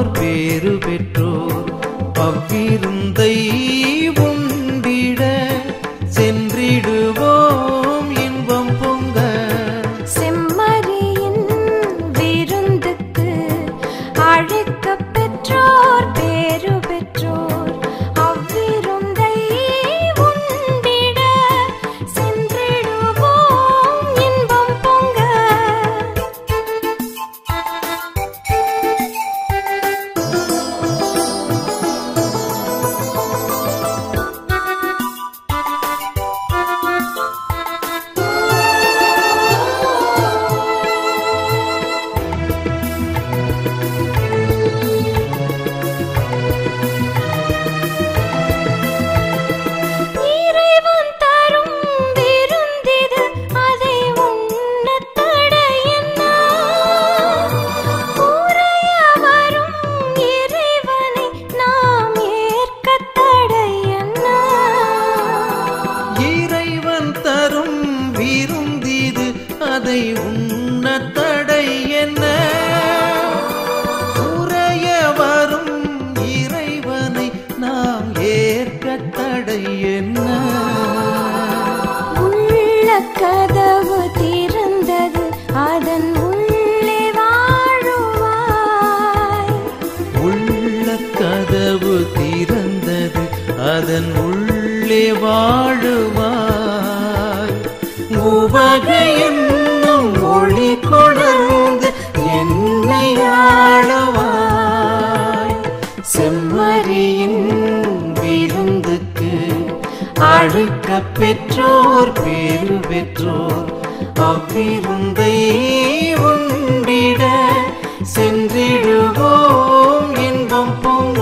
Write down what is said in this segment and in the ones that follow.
பெற்றோர் பேறு பெற்றோர் அவ்விருந்தை உண்டிட சென்றிடுவோம் இன்பம் பொங்க. செம்மறியின் விருந்துக்கு அழைக்கப் பெற்றோர் பேறு பெற்றோர் அவ்விருந்தை உண்டிட சென்றிடுவோம் இன்பம் பொங்க. இறைவன் தரும் விருந்திது அதை உண்ணத் தடை என்ன? உறைய வரும் இறைவனை நாம் ஏற்கத் தடை என்ன? இறைவன் தரும் விருந்திது அதை உண்ண தடை என்ன? உறைய வரும் இறைவனை நாம் ஏற்க தடை என்ன? உள்ள கதவு திறந்தது அதன் உள்ளே வாழுவாய். உள்ள கதவு திறந்தது அதன் உள்ளே வாழுவாய். உவகை என்னும் ஒளி கொணர்ந்து என்னை ஆளுவாய். செம்மறியின் விருந்துக்கு அழைக்கப் பெற்றோர் பேறு பெற்றோர் அவ்விருந்தை உண்டிட சென்றிடுவோம் இன்பம் பொங்க.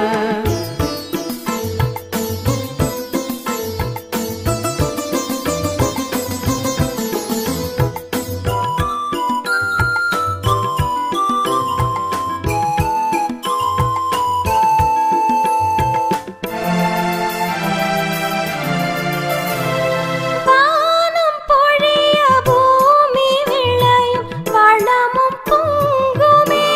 வானம் பொழிய பூமி விளையும் வளமும் பொங்குமே.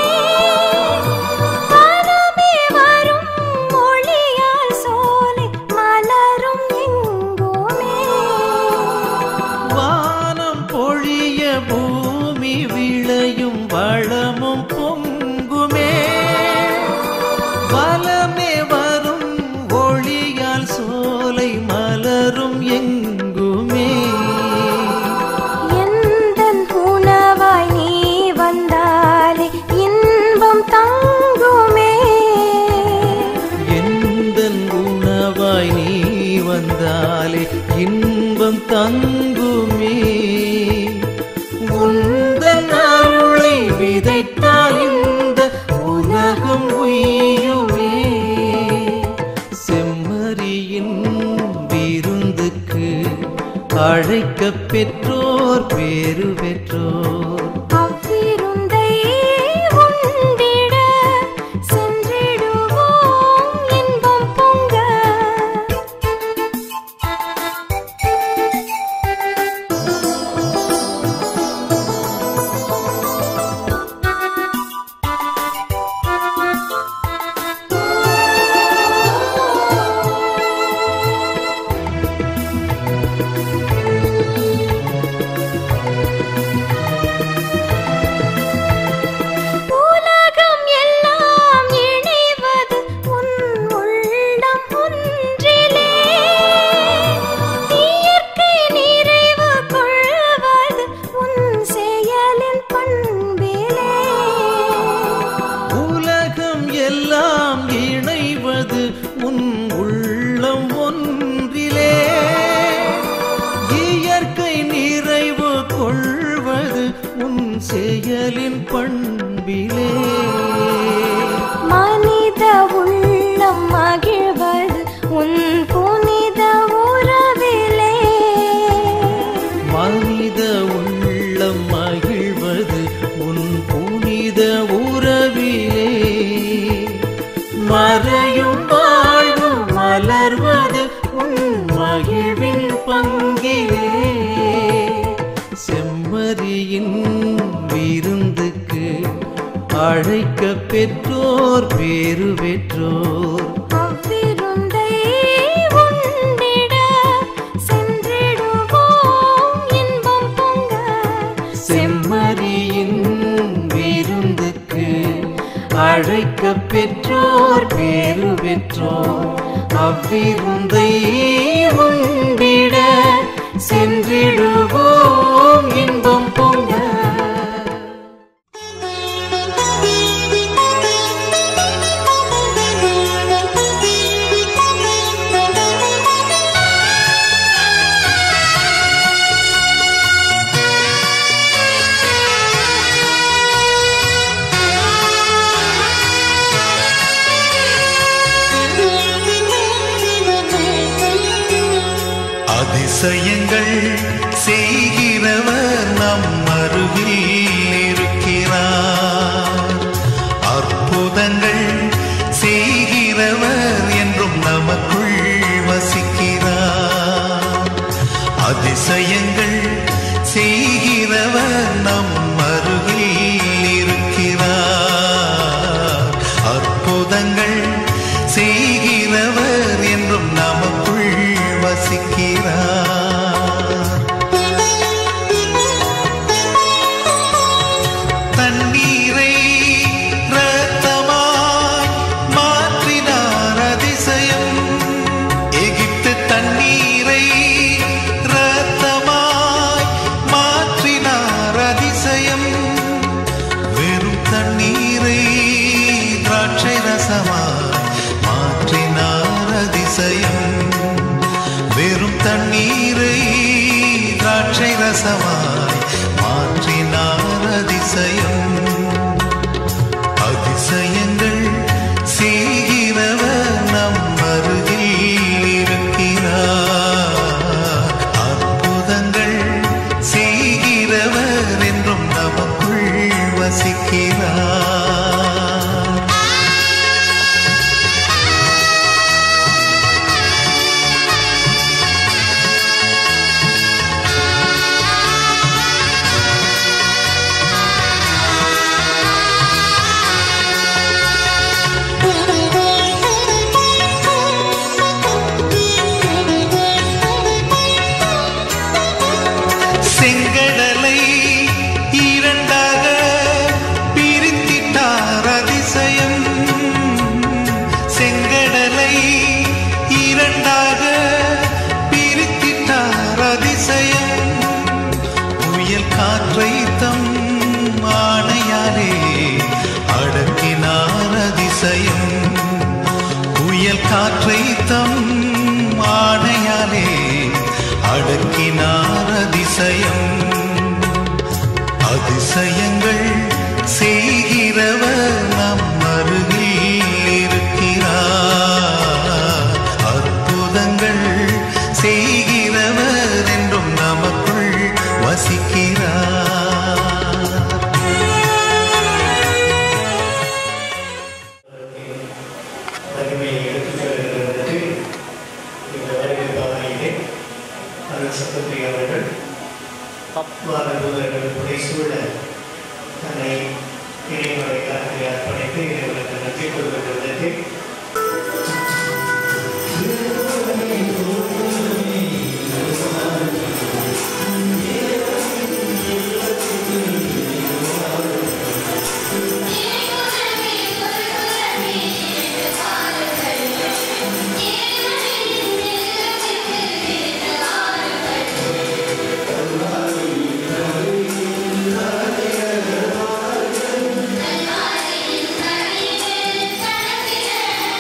வனமே வரும் ஒளியால் சோலை மலரும் எங்குமே. வானம் பொழிய பூமி விளையும் வளமும் பொங்குமே. வளமே வரும் ஒளியால் சோலை மலரும் எங்குமே. எந்தன் உணவாய் நீ வந்தாலே இன்பம் தங்குமே. எந்தன் உணவாய் நீ வந்தாலே இன்பம் தங்குமே. உந்தன் அருளை விதைத்தால் இந்த உலகம் உய்யுமே. செம்மறியின் விருந்துக்கு அழைக்கப் பெற்றோர் பேறு பெற்றோர் அவ்விருந்தை உண்டிட சென்றிடுவோம் இன்பம் பொங்க. உலகம் எல்லாம் இணைவது உன் உள்ளம் ஒன்றிலே. இயற்கை நிறைவு கொள்வது உன் செயலின் பண்பிலே. உலகம் எல்லாம் இணைவது உன் உள்ளம் ஒன்றிலே. இயற்கை நிறைவு கொள்வது உன் செயலின் பண்பிலே. மனித உள்ளம் மகிழ்வது உன் புனித உறவிலே. மனித உள்ளம் மகிழ்வது உன் புனித உறவிலே. மறையும் வாழ்வு மலர்வது உன் மகிழ்வின் பங்கிலே. செம்மறியின் விருந்துக்கு அழைக்கப் பெற்றோர் பெற்றோர் பேரு பெற்றோர் அவ்விருந்தை உண்டிட சென்றிடுவோம் இன்பம் பொங்க செம்மறியின் விருந்துக்கு அழைக்க பெற்றோர் பேரு பெற்றோர் அவ்விருந்தை உண்டிட சென்றிடுவோம் இன்பம் பொங்க அதிசயங்கள் செய்கிறவர் நம் அருகில் இருக்கிறார். அற்புதங்கள் செய்கிறவர் என்றும் நமக்குள் வசிக்கிறார். அதிசயங்கள் செய்கிறவர் நம் அருகில் இருக்கிறார். அற்புதங்கள் செய்கிறவர் என்றும் நமக்குள் வசிக்கிறார். தண்ணீரை இரத்தமாய் மாற்றினார் அதிசயம். எகிப்து தண்ணீரை இரத்தமாய் மாற்றினார் அதிசயம். வெறும் தண்ணீரை திராட்சை ரசமாய் மாற்றினார் அதிசயம். வெறும் தண்ணீரை திராட்சை ரசமாய் மாற்றினார் அதிசயம். அதிசயங்கள் செய்கிறவர் நம் அருகில் இருக்கிறார். அற்புதங்கள் செய்கிறவர் என்றும் நமக்குள் வசிக்கிறார். செங்கடலை இரண்டாக பிரித்திட்டார் அதிசயம். செங்கடலை இரண்டாக பிரித்திட்டார் அதிசயம். புயல் காற்றை தம் ஆணையாலே அடக்கினார் அதிசயம். புயல் காற்றை தம் ஆணையாலே அடக்கினார் அதிசயம். அதிசயங்கள் செய்கிறவர் நம் அருகில் இருக்கிறார். அற்புதங்கள் செய்கிறவர் என்றும் நமக்குள் வசிக்கிறார். மாணவர்களுடைய சூழல் தன்னை இறைவனுக்காக அர்ப்பணித்து இறைவனுக்கு நன்றி கூறுகின்றது. Thank you.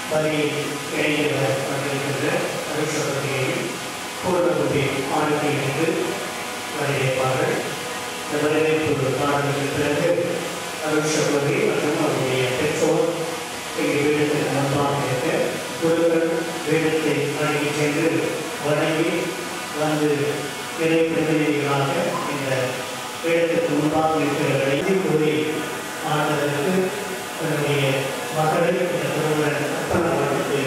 வரியில் இணைந்தவர் வந்திருக்கின்ற அருட்சகோதரியையும் பூர்ணகுடி ஆளுகையிலிருந்து வரவேற்பார்கள். இந்த வரவேற்பு பாடலுக்கு பிறகு அருட்சகோதரி மற்றும் அவருடைய பெற்றோர் இங்கே வீடத்திற்கு முன்பாக இருக்க குருக்கள் வீடத்தை அணுகி சென்று வணங்கி வந்து இறை பிரதிநிதிகளாக இந்த வீடத்திற்கு முன்பாக இருக்கிறவர்களை கூறி ஆனதற்கு தன்னுடைய மகளை இந்த குருவுடன் அர்ப்பணித்து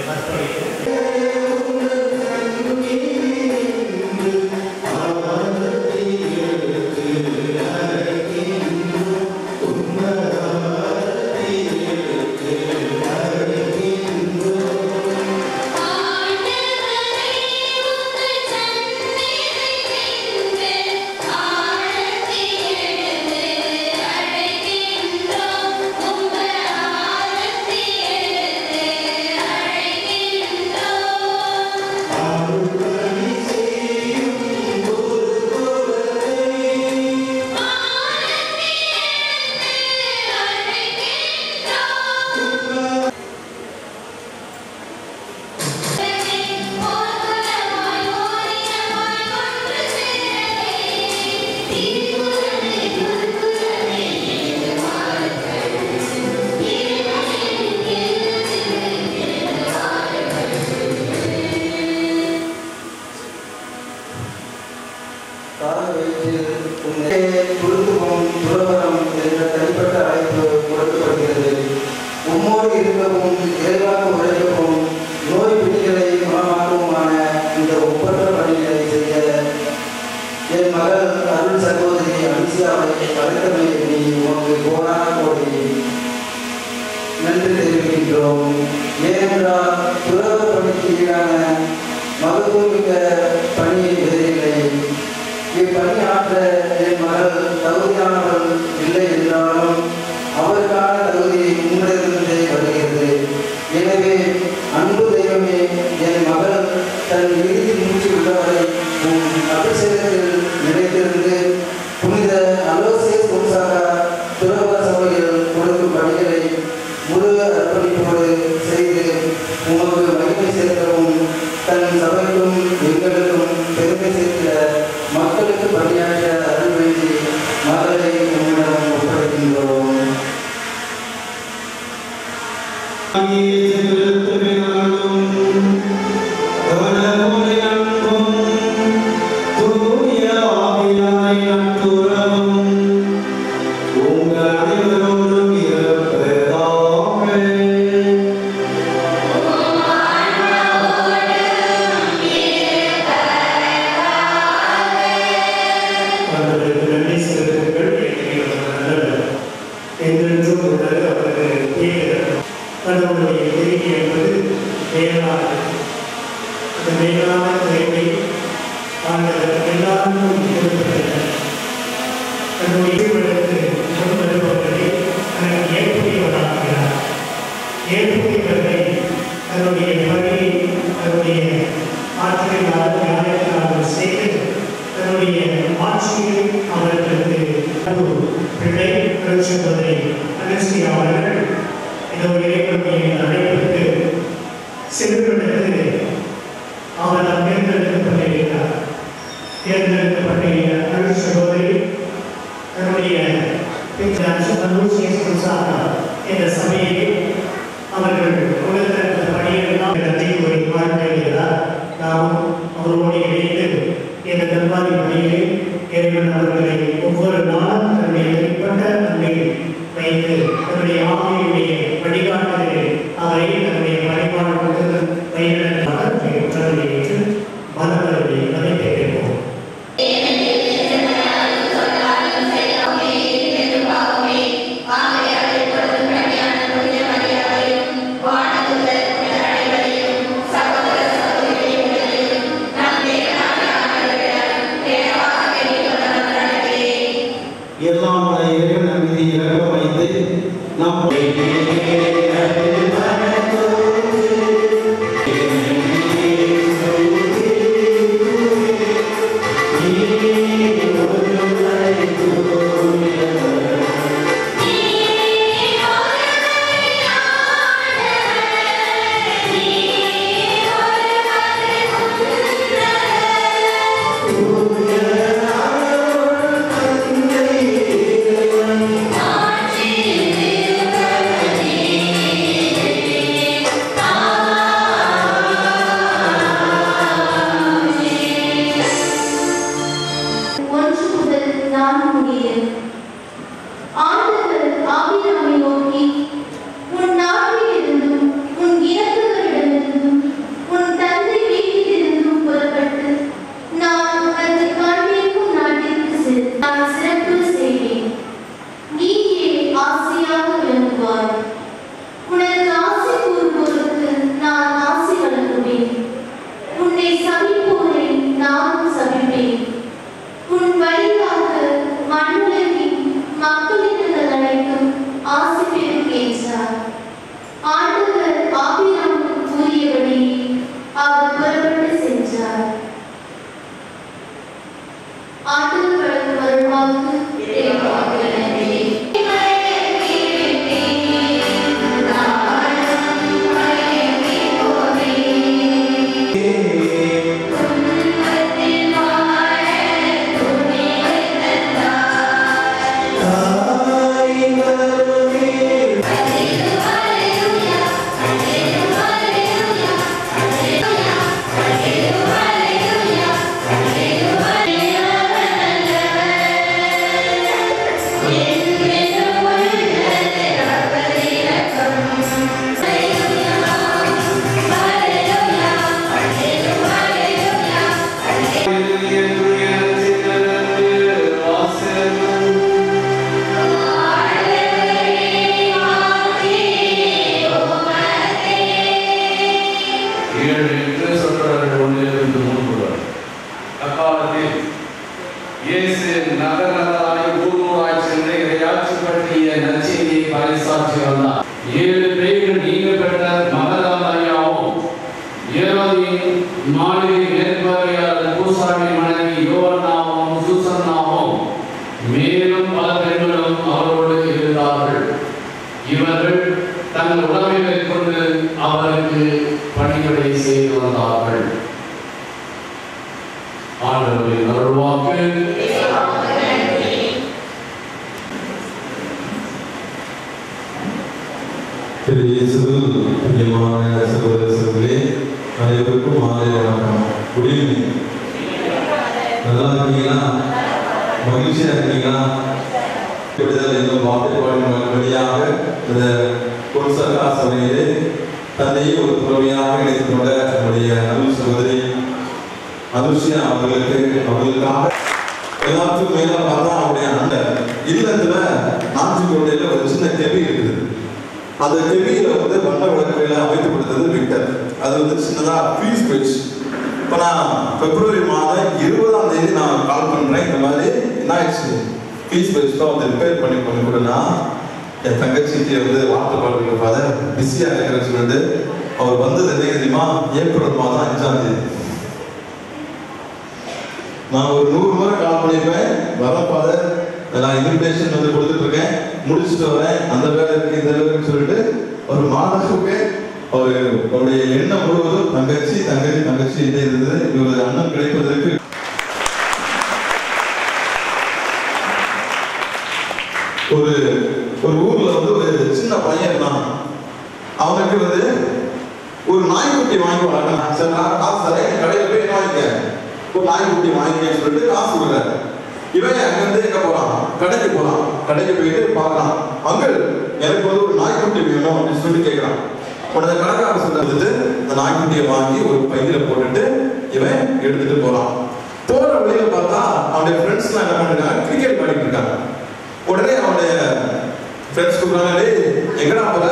ஒவ்வொரு நாளும் தன்னுடைய தனிப்பட்ட நன்மையில் வைத்து தன்னுடைய ஆவியுடைய வழிகாட்டு 7 பேய்கள் நீங்கப்பட்ட மகதாயாவும் ஏரோதின் மாளிகை மேற்பார்வையாளர் பூசாரி மனைவி யோவன்னாவும் சூசன்னாவும் மேலும் பல பெண்களும் அவரோடு இருந்தார்கள். இவர்கள் தங்கள் உடமைகளை கொண்டு அவருக்கு பணிகளை செய்து வந்தார்கள். ஆண்டவரின் அருள்வாக்கு. சகோதரர்களே அனைவருக்கும் மாலை வணக்கம். Good evening. நல்லா இருக்கீங்களா? மகிழ்ச்சியா இருக்கீங்களா? இன்னும் வார்த்தை பாடும் வழியாக இந்த பொருசகா சபையிலே தன்னையே ஒரு துறவியாக இணைத்துக் கொண்ட நம்முடைய அருள் சகோதரி அனுஷியா அவர்களுக்காக எல்லாத்துக்கும் மேல பார்த்தா அவருடைய அந்த இல்லத்துல நாஞ்சிக்கோட்டையில ஒரு சின்ன கெபி இருக்குது. அந்த கெபியில வண்ண விளக்குகளை அமைத்து கொடுத்தது விக்டர். அது சின்னதா ஃபீஸ் பெச். இப்போ நான் பிப்ரவரி மாதம் 20ஆம் தேதி நான் கால் பண்றேன். இந்த மாதிரி என்ன ஆயிடுச்சு, ஃபீஸ் பெச் தான் ரிப்பேர் பண்ணி கொடுனா என் தங்கச்சிக்கு வார்த்தை பாடுறதுக்கு ஃபாதர் பிஸியா இருக்கிற சொல்லிட்டு அவர் வந்தது என்ன தெரியுமா, ஏப்ரல் மாதம் 5ஆம் தேதி. நான் ஒரு 100 முறை கால் பண்ணிருப்பேன். வர ஃபாதர் நான் இன்விடேஷன் கொடுத்துட்டு இருக்கேன், முடிச்சுட்டு வரேன், அந்த வேலை இருக்கு இந்த வேலை இருக்குன்னு சொல்லிட்டு ஒரு மாதத்துக்கு அவருடைய எண்ணம் முழுவதும் தங்கச்சி தங்கச்சி தங்கச்சி இருந்தது. இவரது அண்ணன் கிடைப்பதற்கு ஒரு ஊர்ல ஒரு சின்ன பையன் இருந்தான். அவனுக்கு ஒரு நாய்க்குட்டி வாங்கி வளர்க்கணும். சரி நான் காசு தரேன், கடையில போய் என்ன வாங்கிக்க, ஒரு நாய்க்குட்டி வாங்கிக்கன்னு சொல்லிட்டு காசு கொடுக்குறாரு. இவன் அங்கிருந்து எங்க போறான், கடைக்கு போறான். கடைக்கு போயிட்டு பார்க்கலாம், அங்கிள் எனக்கு ஒரு நாய்க்குட்டி வேணும் அப்படின்னு சொல்லி கேட்கறான். உடனே கடைக்காரர் சொல்லிட்டு அந்த நாய்க்குட்டியை வாங்கி ஒரு பையில போட்டுட்டு இவன் எடுத்துட்டு போறான். போற வழியில பார்த்தா அவனுடைய ஃப்ரெண்ட்ஸ் எல்லாம் என்ன பண்ணிருக்காங்க, கிரிக்கெட் விளையாடிட்டு இருக்காங்க. உடனே அவனுடைய ஃப்ரெண்ட்ஸ் கூப்பிடுறாங்க, எங்கடா போற,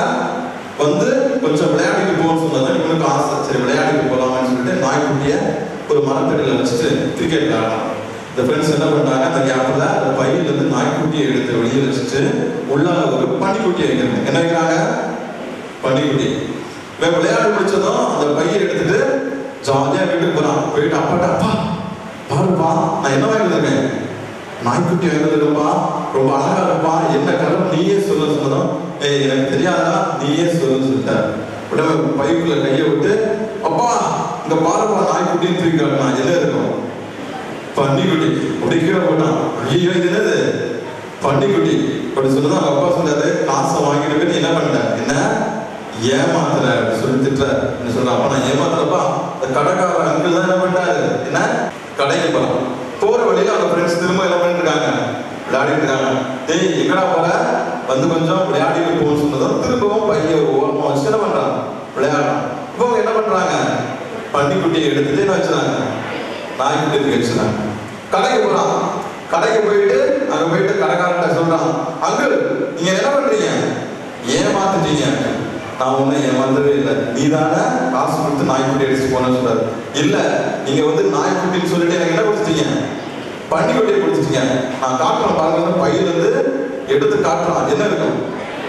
கொஞ்சம் விளையாடிட்டு போன்னு சொன்னது இவனுக்கு ஆசை. சரி விளையாடிட்டு போலாமான்னு சொல்லிட்டு நாய்க்குட்டிய ஒரு மரத்தடியில வச்சுட்டு கிரிக்கெட் விளையாடலாம். இந்த ஃப்ரெண்ட்ஸ் என்ன பண்றாங்க, அந்த கேப்ல அந்த பையில இருந்து நாய்க்குட்டியை எடுத்து வெளியே வச்சுட்டு உள்ளால ஒரு பன்னிக்குட்டியை வைக்கிறாங்க. என்ன வைக்கிறாங்க, பன்னிக்குட்டி. இவன் விளையாடி முடிச்சதும் அந்த பையை எடுத்துட்டு ஜாலியா வீட்டுக்கு போறான். போயிட்டு அப்பாட்ட, அப்பா பாருப்பா நான் என்ன வாங்கி வந்திருக்கேன், நாய்க்குட்டி வாங்கிருக்கப்பா, ரொம்ப அழகா இருப்பா, என்ன கலர் நீயே சொல்ல சொன்னதும் எனக்கு தெரியாதா நீயே சொல்லுன்னு சொல்லிட்டார். உடனே பைக்குள்ள கையை விட்டு, அப்பா இந்த பாருப்பா நாய்க்குட்டின்னு தூக்கி காட்டினா என்ன இருக்கும், பன்னிக்குட்டி. அப்படி கீழே போட்டான். ஐயோ இது என்னது, பன்னிக்குட்டி அப்படி சொன்னதான் அவங்க அப்பா சொன்னாரு, காசை வாங்கிட்டு போய் என்ன பண்ண, என்ன ஏமாத்துற சொல்லி திட்டுற என்ன சொல்ற. அப்பா நான் ஏமாத்துறப்பா, அந்த கடைக்கார அங்கிள் தான் என்ன பண்ணாரு, என்ன கடைக்கு போறான். போற வழியில அவங்க ஃப்ரெண்ட்ஸ் திரும்ப என்ன பண்ணிட்டு இருக்காங்க, விளையாடிட்டு இருக்காங்க. டேய் எங்கடா போற, கொஞ்சம் விளையாடிட்டு போன்னு சொன்னதும் திரும்பவும் பைய ஒரு ஓரமா வச்சு என்ன பண்றான், விளையாடுறான். இப்போ அவங்க என்ன பண்றாங்க, பன்னிக்குட்டியை எடுத்துட்டு என்ன வச்சுறாங்க, நாய்க்குட்டி வச்சுறாங்க. கடைக்கு போறான். கடைக்கு போயிட்டு அங்க போயிட்டு கடைக்காரன்ட்ட சொல்றான், அங்கிள் நீங்க என்ன பண்றீங்க, ஏமாத்துட்டீங்க. நான் ஒன்னும் ஏமாந்தவே இல்லை, நீதானே காசு கொடுத்து நாய்க்குட்டி அடிச்சு போனேன்னு சொல்றாரு. இல்ல நீங்க நாய்க்குட்டின்னு சொல்லிட்டு எனக்கு என்ன கொடுத்துட்டீங்க, பன்னிக்குட்டியை கொடுத்துட்டீங்க. நான் காட்டுறேன் பாருங்க, பையில இருந்து எடுத்து காட்டுறான். என்ன இருக்கும்,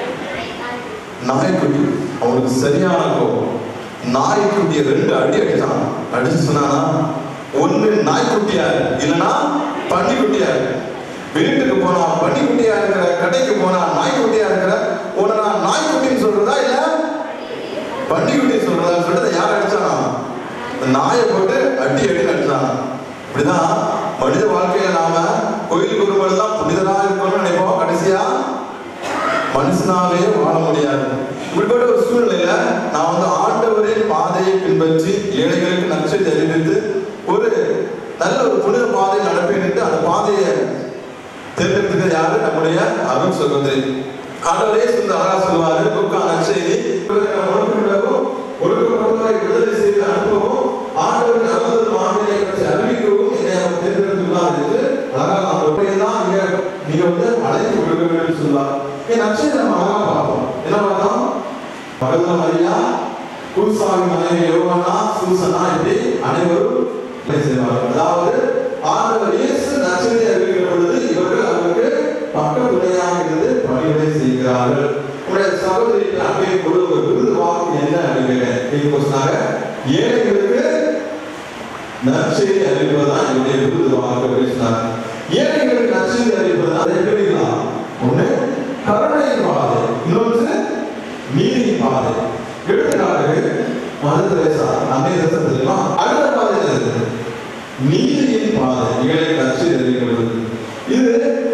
நாய்க்குட்டி. அவனுக்கு சரியான கோபம். நாய்க்குட்டியை 2 அடி அடிச்சான். அடிச்சு சொன்னானா, ஒண்ணு நாய்க்குட்டியா இல்லைன்னா பன்னிக்குட்டியா. வீட்டுக்கு போனா பன்னிக்குட்டியா இருக்கிற, கடைக்கு போனா நாய்க்குட்டியா இருக்கிற, உன்னை நான் நாய்க்குட்டின்னு சொல்றதா இல்ல பன்னிக்குட்டி சொல்றதா சொல்லிட்டு யார் அடிச்சானா, நாயை போட்டு அடி அடிச்சானா. இப்படிதான் மனித வாழ்க்கையில நாம கோயில் குருமல் தான் புனிதராக இருக்கணும்னு நினைப்போம், கடைசியா மனுஷனாவே வாழ முடியாது. இப்படிப்பட்ட ஒரு சூழ்நிலையில நான் ஆண்டவரின் பாதையை பின்பற்றி ஏழைகளுக்கு நற்செய்தி அறிவித்து ஒரு நல்ல ஒரு புனித பாதையை நடப்பேன் என்று அந்த பாதையை தேர்ந்தெடுத்துக்கிறது யாரு, நம்முடைய அருள் சகோதரி. ஆண்டவரே அழகா சொல்லுவாரு, லூக்கா நற்செய்தி ஒடுக்கப்பட்டவரை விடுதலை செய்து அனுப்பவும் ஆண்டவரின் அருள் மாநிலை பற்றி அறிவிக்கவும் என்னை அவர் தேர்ந்தெடுத்துள்ளார் என்று அழகா தான் நீங்க அழைத்து கொடுக்க வேண்டும் சொல்லுவார். என் நற்செய்தி நம்ம அழகா பார்ப்போம். என்ன பார்த்தோம், மகதலேனா மரியா, குருசாமி மனைவி யோவானா, சூசனா இப்படி அனைவரும் செய்வார்கள். அதாவது ஆண்டவர் இயேசு நற்செய்தி அறிவிக்கிற பொழுது இவர்கள் அவருக்கு பக்க துணையாக இருந்து பணிவிடை செய்கிறார்கள். என்னுடைய சகோதரிக்கு அப்படியே ஒரு விருது வாக்கு என்ன அப்படின்னு சொன்னாங்க. ஏழைகளுக்கு நற்செய்தி அறிவிப்பதுதான் என்னுடைய விருது வாக்கு அப்படின்னு சொன்னாங்க. ஏழைகளுக்கு நற்செய்தி அறிவிப்பது அதை எப்படிலாம் ஒண்ணு கருணையின் பாதை, இன்னொன்று நீதியின் பாதை. எடுத்துக்காட்டுக்கு மதர் தெரேசா அன்னை தெரேசா தெரியுமா? அடுத்த பாதை இருக்கு நீதியின் பாதை, ஏழை நற்செய்தி அறிவிக்கிறது. இது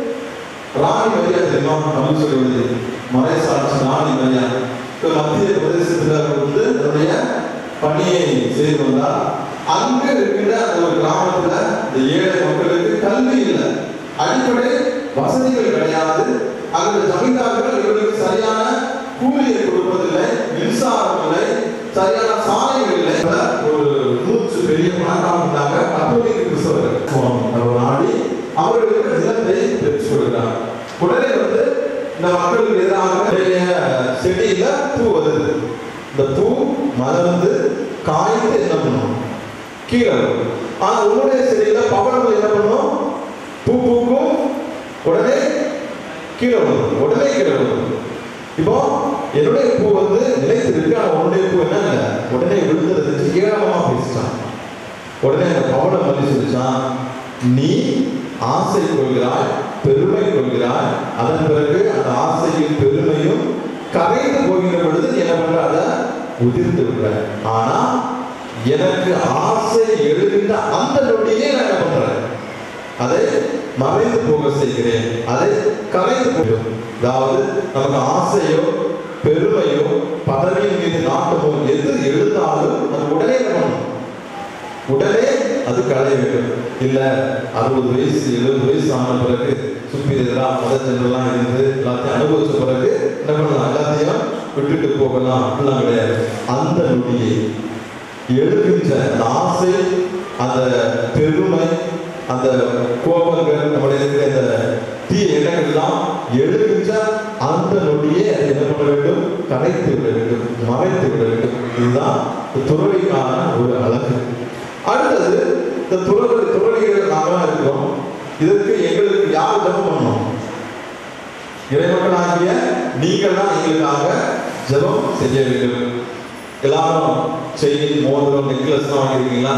ராணி மரியா தெரியுமா? அப்படின்னு சொல்லுவது மறைசாட்சி ராணி மரியா மத்திய பிரதேசத்துல வந்து தன்னுடைய பணியை செய்து வந்தார். அங்கு இருக்கின்ற ஒரு கிராமத்துல இந்த ஏழை மக்களுக்கு கல்வி இல்லை, அடிப்படை வசதிகள் கிடையாது. அங்கு ஜமீன்தார்கள் இவர்களுக்கு சரியான கூலியை கொடுப்பதில்லை, மின்சாரம் இல்லை, சரியான சாலைகள் இல்லை. ஒரு 100 பெரிய பணக்காரங்க இருந்தாங்க, கத்தோலிக்க கிறிஸ்தவர்கள் நாடி அவர்களுக்கு நிலத்தை பெற்று கொடுக்கிறார். உடனே வந்து இந்த மக்களுக்கு எதிராக செடியில பூ வருது. இந்த பூ மலர்ந்து காய்ந்து என்ன பண்ணும்? கீழே வரும். ஆனா உன்னுடைய செடியில பவளங்கள் என்ன பண்ணும்? பூ பூக்கும், உடனே கீழே வரும், உடனே கீழே வரும். இப்போ என்னுடைய பூ வந்து நிலைத்திருக்கு, ஆனா உன்னுடைய பூ என்ன இல்லை, உடனே விழுந்துருச்சு. ஏழமா பேசிட்டான். உடனே அந்த பவளம் வந்து சொல்லிச்சான், நீ ஆசை கொள்கிறாய், பெருமை கொள்கிறாய், அதன் பிறகு அந்த ஆசையும் பெருமையும் கரைந்து போகிற பொழுது நீ என்ன பண்ற? அதை உதிர்ந்து விடுற. ஆனா எனக்கு ஆசை எழுகின்ற அந்த நொடியே நான் என்ன பண்றேன்? அதை மறைந்து போக செய்கிறேன், அதை கரைந்து போகும். அதாவது நமக்கு ஆசையோ பெருமையோ பதவியின் மீது நாட்டமோ எது எழுந்தாலும் அது உடனே பண்ணணும், உடனே அது களைய வேண்டும். இல்ல 60 வயசு 70 வயசு ஆன பிறகு சுப்பீரியரா மதச்சென்றெல்லாம் இருந்து எல்லாத்தையும் அனுபவிச்ச பிறகு என்ன பண்ணலாம்? எல்லாத்தையும் விட்டுட்டு போகலாம், அப்படிலாம் கிடையாது. அந்த நொடியை எழுகின்ற அந்த ஆசை, அந்த பெருமை, அந்த கோபங்கள், நம்முடைய இருக்கிற இந்த தீய எண்ணங்கள் எல்லாம் எழுகின்ற அந்த நொடியே அதை என்ன பண்ண வேண்டும்? கரைத்து விட வேண்டும், மறைத்து விட வேண்டும். இதுதான் துறவிக்கான ஒரு அழகு. அடுத்தது இந்த துறவிகள் நாம இருக்கிறோம். இதற்கு எங்களுக்கு யார் ஜெபம் பண்ணணும்? இறைமக்களாகிய நீங்கள் தான் எங்களுக்காக ஜெபம் செய்ய வேண்டும். எல்லாரும் செயின், மோதிரம், நெக்லஸ் தான் வாங்கியிருக்கீங்களா?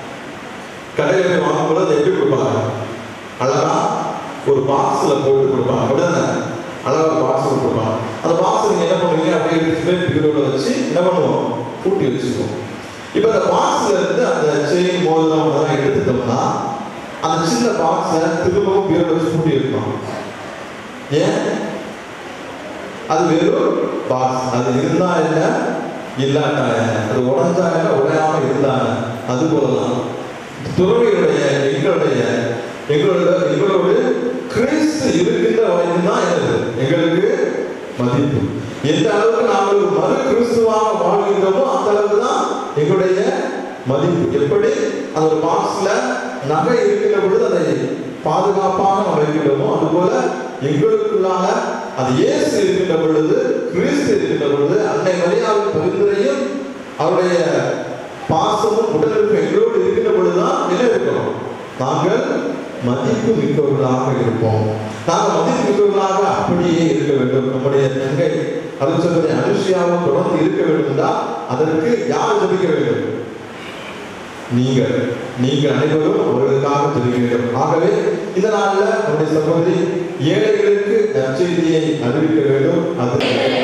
கடையில வாங்கும்போது அதை எப்படி கொடுப்பாங்க? அழகா ஒரு பாக்ஸ்ல போட்டு கொடுப்பாங்க, அப்படிதானே? அழகா பாக்ஸ்ல கொடுப்பாங்க. அந்த பாக்ஸ் நீங்க என்ன பண்ணுவீங்க? அப்படியே எடுத்துட்டு பீரோட வச்சு என்ன பண்ணுவோம்? பூட்டி வச்சுக்குவோம். இப்ப அந்த பாக்ஸ்ல இருந்து அந்த செயின், மோதிரம் அதெல்லாம் எடுத்துட்டோம்னா அந்த சின்ன பாக்ஸை திரும்பவும் பீரோட வச்சு பூட்டி வைக்கணும். ஏன்? அது வெறும் பாக்ஸ். அது இருந்தா என்ன, இல்லாட்டா என்ன, அது உடஞ்சா என்ன, உடையாம இருந்தா அது போலதான் துறவியுடைய எங்களோட கிறிஸ்து இருக்கின்ற வரைக்கும் தான் எங்களுக்கு மதிப்பு. எந்த அளவுக்கு நாங்கள் ஒரு மறு கிறிஸ்துவாக வாழ்கின்றோமோ அந்த அளவுக்கு தான் எங்களுடைய மதிப்பு. எப்படி அந்த ஒரு பாக்ஸ்ல நகை இருக்கின்ற பொழுது அதை பாதுகாப்பாக நம்ம வைக்கின்றோமோ அதுபோல எங்களுக்குள்ளாக அது இயேசு இருக்கின்ற பொழுது, கிறிஸ்து இருக்கின்ற பொழுது, அன்னை மரியாவின் பரிந்துரையும் அவருடைய பாசமும் உடலுக்கு எங்களோடு இருக்கின்ற பொழுதுதான் என்ன இருக்கணும்? நாங்கள் மதிப்பு மிக்கவர்களாக இருப்போம். நாங்கள் மதிப்பு மிக்கவர்களாக அப்படியே இருக்க வேண்டும். நம்முடைய தங்கை அருட்சகோதரி அனுஷியாவும் தொடர்ந்து இருக்க வேண்டும் என்றால் அதற்கு யார் ஜெபிக்க வேண்டும்? நீங்கள் அனைவரும் அவர்களுக்காக ஜெபிக்க வேண்டும். ஆகவே இதனால நம்முடைய சகோதரி ஏழைகளுக்கு நற்செய்தியை அறிவிக்க வேண்டும். அது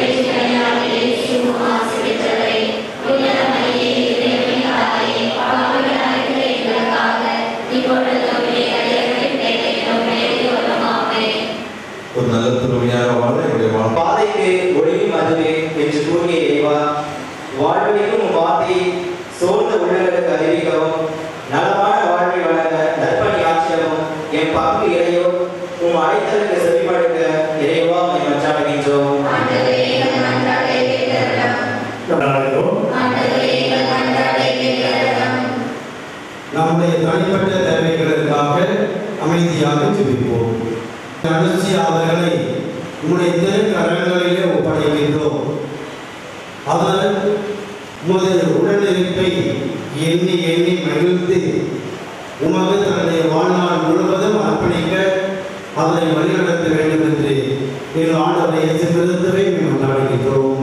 ஒரு நல்ல துறவியாக வாழ என்னுடைய பாதைக்கு ஒளியும் அதுவே என்று கூறிய இறைவா, வாழ்வழிக்கும் வார்த்தையை சோர்ந்த உள்ளங்களுக்கு அறிவிக்கவும் நலமான வாழ்வை வழங்க நற்பணி ஆட்சியவும் என் பங்கு இறையோ உம் அழைத்தலுக்கு செவிமடுக்க இறைவா உம்மை மன்றாடுகின்றோம். நம்முடைய தனிப்பட்ட தேவைகளுக்காக அமைதியாக ஜெபிப்போம். அனுச்சி அவர்களை உம்முடைய திருக்கரங்களிலே ஒப்படைக்கின்றோம். அவர் உமது உடனிருப்பை எண்ணி எண்ணி மகிழ்ந்து உமக்கு தன்னுடைய வாழ்நாள் முழுவதும் அர்ப்பணிக்க அவரை வழிநடத்த வேண்டும் என்று எங்கள் ஆண்டவரை இயேசு கிறிஸ்துவை கொண்டாடுகிறோம்.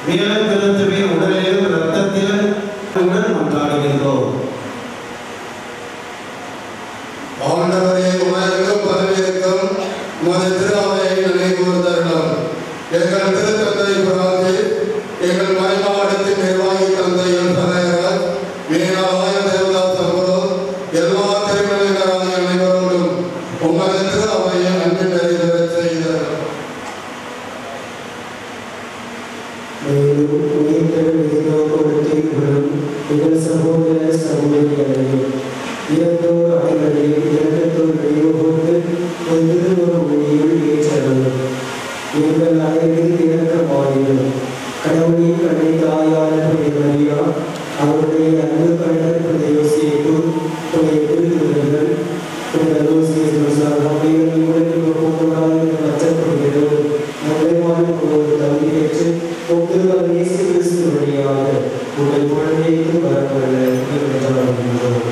மேலும் கிறிஸ்துவின் உடலிலும் இரத்தத்திலும் உடன் மன்றாடுகின்றோம். ஆண்டவரே, உமக்கும் பதவியேற்கும் உமது திருஅவையை நினைவுகூர்ந்தருளும். எங்கள் திருத்தந்தை பிராந்தி, எங்கள் மறைமாவட்டத்தின் நிர்வாகி தந்தையும் தலைவர் வீணாவாய தேவதாஸ் சம்பரோ, எல்லா திருமணிகளாகிய அனைவரோடும் உமது திருஅவையை அன்பு நிறைவேறச் செய்தார். மேலும் உயிர்த்தெழும் கொடுத்தீர்களும் எங்கள் சகோதர சகோதரிகளையும் இறந்தோர் அனைவரையும் இரக்கத்தோர் நினைவுகூர்ந்து ஒரு திருவுரு மொழியில் ஏற்றலும். எங்கள் அனைவரின் இரக்கமாயிரும். கடவுளின் கண்ணை தாயான புனித மரியா, அவருடைய அன்பு கண்ணர் புனித யோசேப்பு, புனித திருத்துதர்கள், புனித ரோசியர் அவைகள் உடலுக்கு போகக்கூடாது அச்சப்படுகிறோம். நல்லவான ஒரு தகுதி பெற்று ஒவ்வொரு இயேசு கிறிஸ்து வழியாக உங்கள் குழந்தைக்கு வரப்பட மன்றாடுகின்றோம்.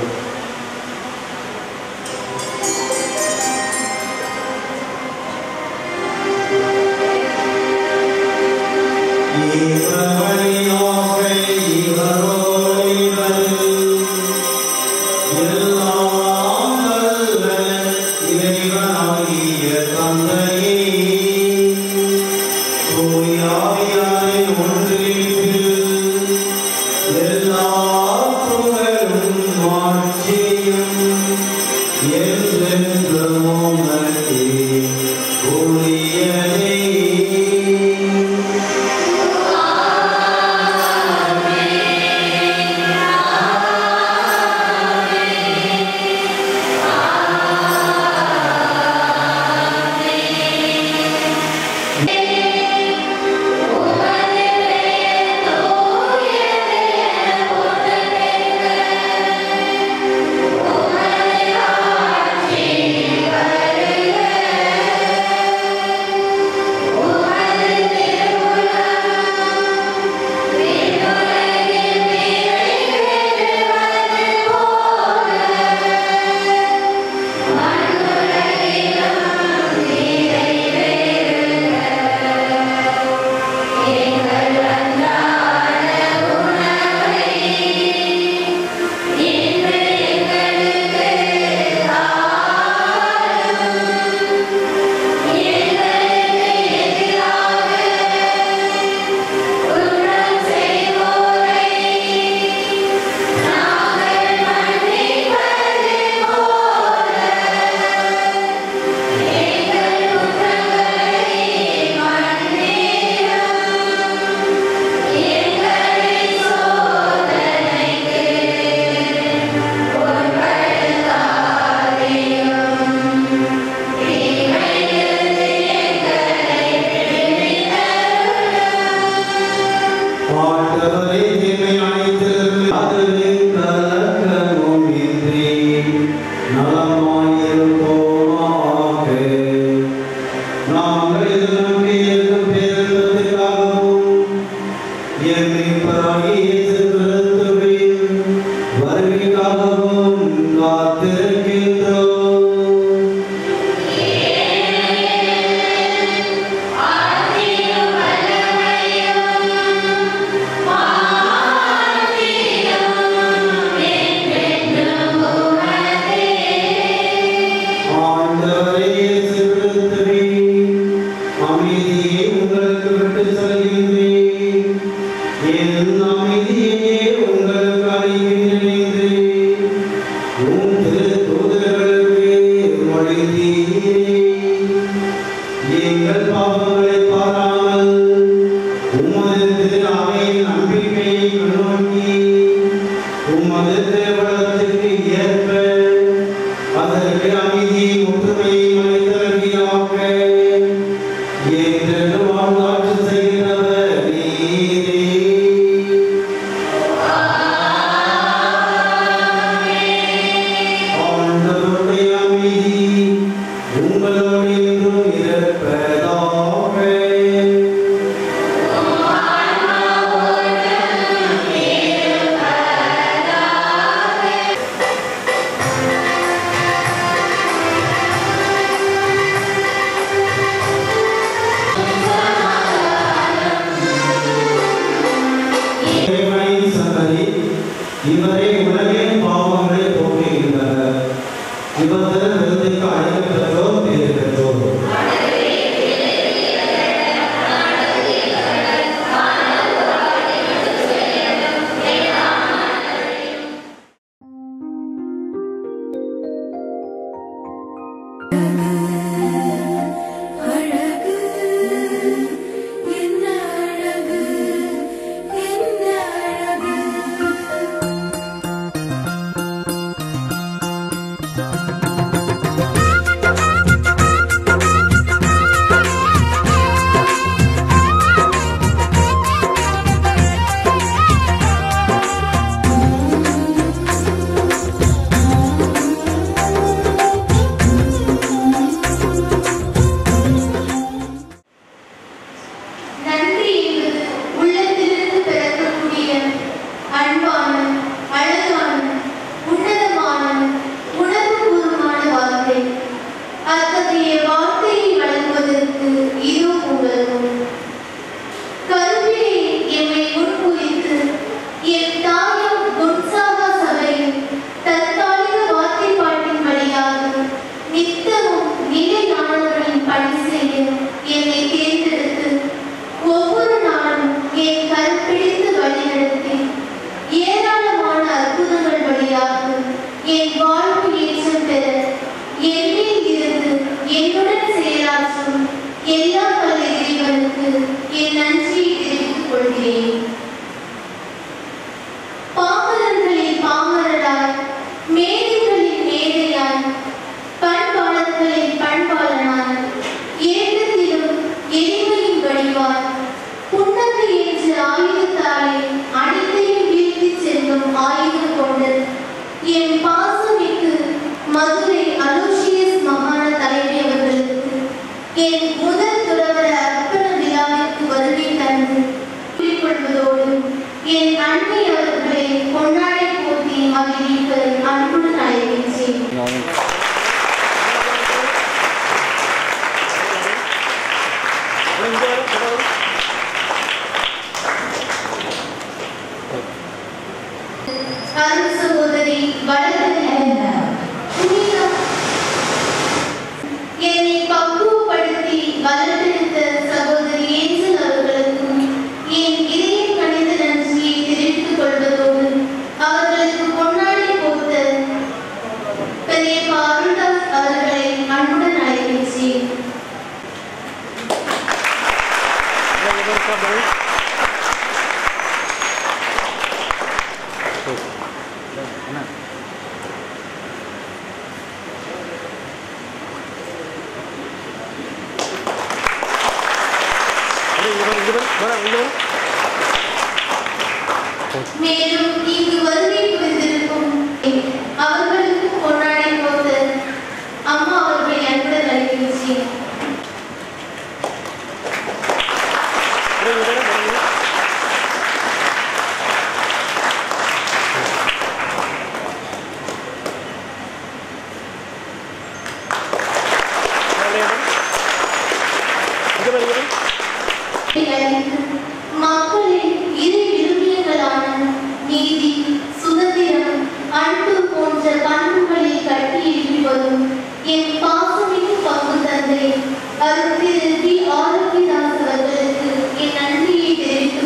உங்களோடு கனி இவரே உலகின் பாவங்களை போக்குகின்றனர். இவரது விருதுக்கு அழைக்கப்பட்டோர் பேர் பெற்றோர். மேலும் இங்கு வருகை புரிந்திருக்கும் அவர்களுக்கு கொண்டாடி போது அம்மா அவர்களை அன்புடன் அழைக்கின்றேன். மக்களின் இரு விரும்பியங்களான நீதி, சுதந்திரம், அன்பு போன்ற பண்புகளில் கட்டி எழுப்பதும் என் பாசமிகு பங்கு தந்தை அருள் திரு வி. ஆரோக்கியதாஸ் அவர்களுக்கு என் நன்றியை தெரிவித்துக்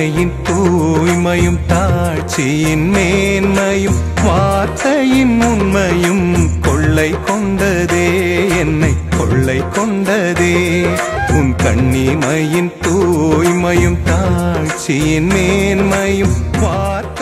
கண்ணிமையின் தூய்மையும் தாட்சியின் மேன்மையும் வார்த்தையின் உண்மையும் கொள்ளை கொண்டதே, என்னை கொள்ளை கொண்டதே. உன் கண்ணிமையின் தூய்மையும் தாட்சியின் மேன்மையும் வார்த்தை